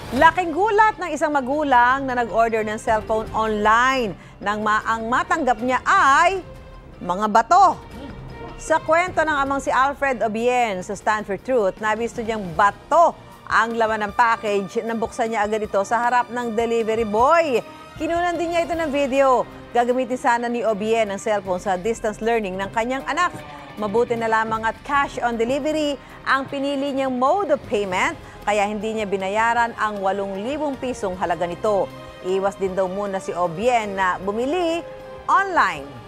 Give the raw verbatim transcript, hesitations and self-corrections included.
Laking gulat ng isang magulang na nag-order ng cellphone online nang ma ang matanggap niya ay mga bato. Sa kwento ng amang si Alfred Obien sa Stand for Truth, nabisto niyang bato ang laman ng package. Nabuksan niya agad ito sa harap ng delivery boy. Kinunan din niya ito ng video. Gagamitin sana ni Obien ang cellphone sa distance learning ng kanyang anak. Mabuti na lamang at cash on delivery ang pinili niyang mode of payment, kaya hindi niya binayaran ang walong libong pisong halaga nito. Iwas din daw muna si Obien na bumili online.